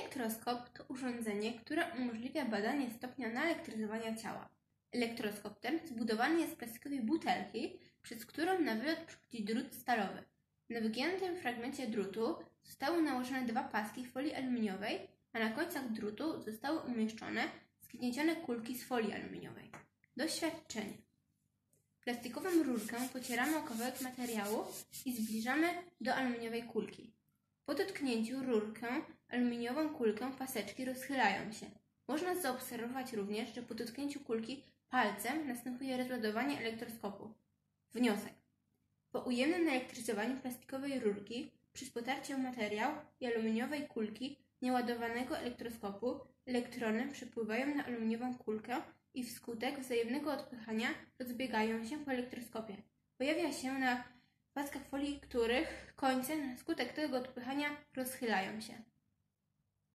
Elektroskop to urządzenie, które umożliwia badanie stopnia naelektryzowania ciała. Elektroskop ten zbudowany jest z plastikowej butelki, przez którą na wylot przechodzi drut stalowy. Na wygiętym fragmencie drutu zostały nałożone 2 paski folii aluminiowej, a na końcach drutu zostały umieszczone zgniecione kulki z folii aluminiowej. Doświadczenie. Plastikową rurkę pocieramy o kawałek materiału i zbliżamy do aluminiowej kulki. Po dotknięciu rurkę aluminiową kulkę paseczki rozchylają się. Można zaobserwować również, że po dotknięciu kulki palcem następuje rozładowanie elektroskopu. Wniosek. Po ujemnym naelektryzowaniu plastikowej rurki przez potarcie o materiał i aluminiowej kulki nieładowanego elektroskopu elektrony przepływają na aluminiową kulkę i wskutek wzajemnego odpychania rozbiegają się po elektroskopie. Pojawia się na paskach folii, których końce na skutek tego odpychania rozchylają się.